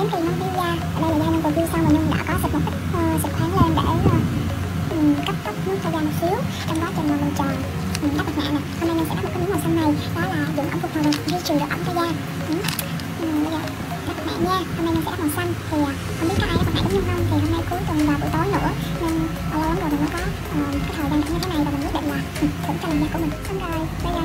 đến khi nó đi da. Ở đây là da Nhung vừa peel xong mà Nhung đã có xịt một ít xịt khoáng lên để cấp tốc nước cho da một xíu. Trong quá trình mà mình tròn đắp mặt nạ nè, hôm nay Nhung sẽ đắp một cái miếng màu xanh này, đó là dưỡng ẩm phục hồi duy trì độ ẩm cho da. Bây giờ đắp mặt nạ nha. Hôm nay Nhung sẽ đắp màu xanh thì không biết có ai đắp mặt nạ giống Nhung không, thì hôm nay cuối tuần vào buổi tối nữa nên lâu lắm rồi mình mới có cái thời gian như thế này, và mình quyết định là thưởng cho làn da của mình. Xong rồi bây